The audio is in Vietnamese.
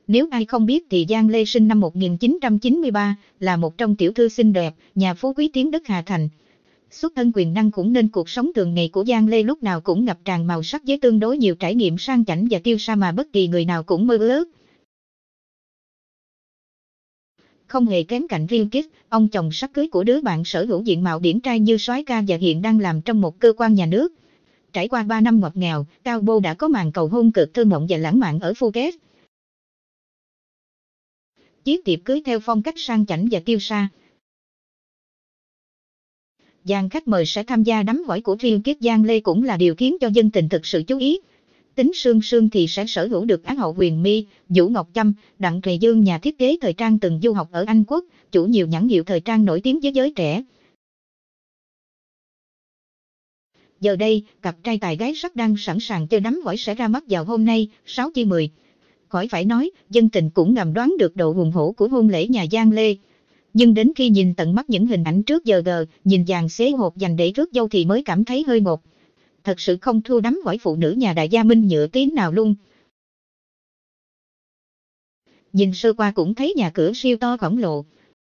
Nếu ai không biết thì Giang Lê sinh năm 1993, là một trong tiểu thư xinh đẹp, nhà phú quý tiếng đất Hà Thành. Xuất thân quyền năng cũng nên cuộc sống thường ngày của Giang Lê lúc nào cũng ngập tràn màu sắc với tương đối nhiều trải nghiệm sang chảnh và kiêu sa mà bất kỳ người nào cũng mơ ước. Không hề kém cạnh Real Kid, ông chồng sắp cưới của đứa bạn sở hữu diện mạo điển trai như soái ca và hiện đang làm trong một cơ quan nhà nước. Trải qua 3 năm ngọt ngào, Cao Bô đã có màn cầu hôn cực thơ mộng và lãng mạn ở Phuket. Chiếc tiệc cưới theo phong cách sang chảnh và kiêu sa. Dàn khách mời sẽ tham gia đám hỏi của Real Kid Giang Lê cũng là điều khiến cho dân tình thực sự chú ý. Tính Sương Sương thì sẽ sở hữu được Á hậu Huyền My, Vũ Ngọc Trâm, Đặng Thùy Dương nhà thiết kế thời trang từng du học ở Anh Quốc, chủ nhiều nhãn hiệu thời trang nổi tiếng với giới trẻ. Giờ đây, cặp trai tài gái sắc đang sẵn sàng cho đám hỏi sẽ ra mắt vào hôm nay, 6/10. Khỏi phải nói, dân tình cũng ngầm đoán được độ hùng hổ của hôn lễ nhà Giang Lê. Nhưng đến khi nhìn tận mắt những hình ảnh trước giờ nhìn dàn xế hộp dành để rước dâu thì mới cảm thấy hơi ngột. Thật sự không thua đám hỏi phụ nữ nhà đại gia Minh Nhựa tí nào luôn. Nhìn sơ qua cũng thấy nhà cửa siêu to khổng lồ,